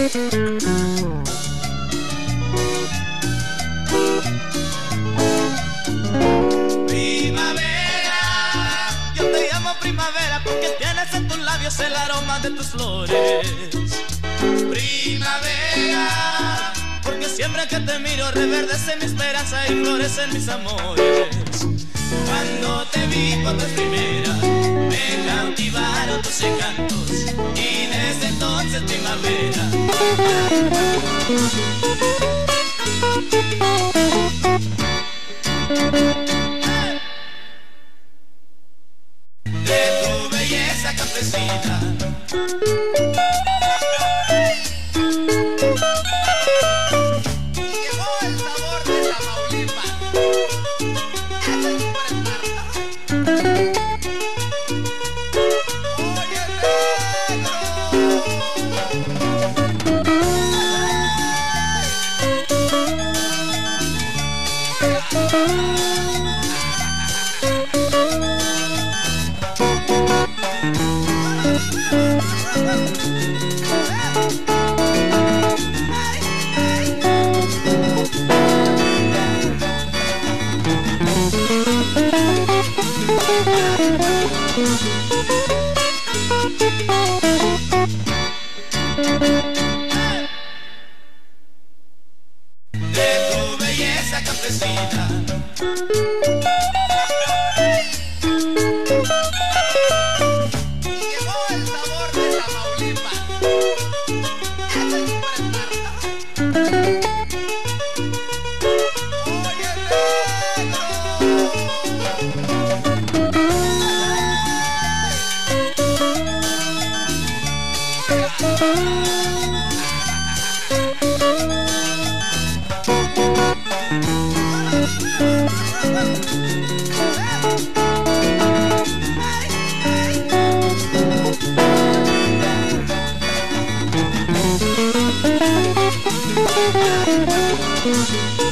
Primavera, yo te llamo primavera porque tienes en tus labios el aroma de tus flores. Primavera, porque siempre que te miro reverdece mi esperanza y florecen mis amores. Cuando te vi por vez primera me cautivaron tus encantos y desde entonces primavera. De tu belleza campesina llegó el sabor de Tamaulipas. Ese es por Esparta. Oye, de tu belleza campesina llegó el sabor de Tamaulipas. Ese es por Esparta. Oye, negro.